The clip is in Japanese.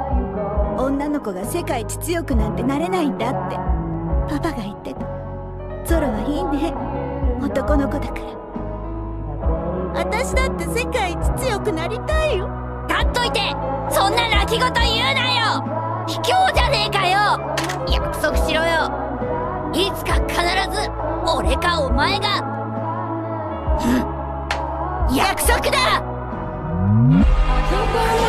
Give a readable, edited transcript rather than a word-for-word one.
女の子が世界一強くなんてなれないんだってパパが言ってた。ゾロはいいね、男の子だから。私だって世界一強くなりたいよ。 立っといて、そんな泣き言言うなよ。卑怯じゃねえかよ。約束しろよ。いつか必ず俺かお前が。約束だ。